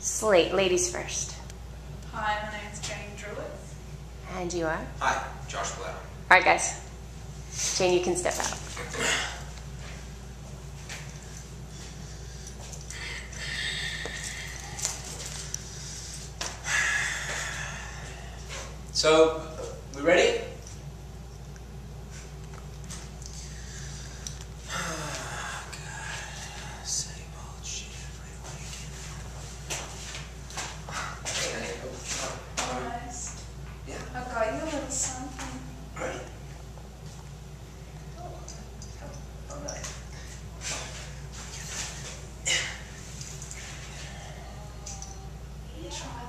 Slate, ladies first. Hi, my name's Jane Druitt. And you are? Hi, Josh Blau. Alright guys, Jane, you can step out. So, we ready? Same old shit every week. Nice. Yeah. I got you a little something. Great. Oh, nice. Try